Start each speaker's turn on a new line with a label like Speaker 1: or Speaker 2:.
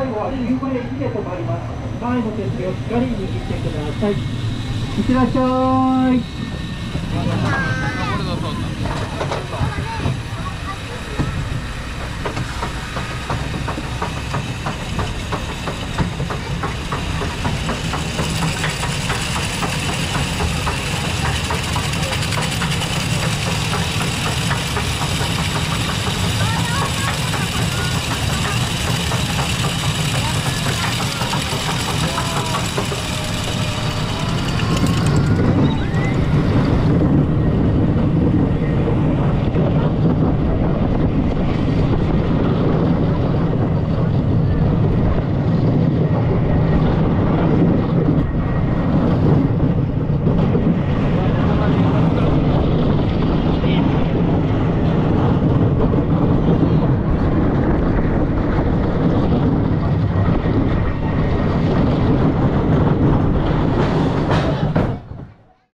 Speaker 1: 最後は9分駅で止まります。前の手すりをしっかり握ってください。いってらっしゃい。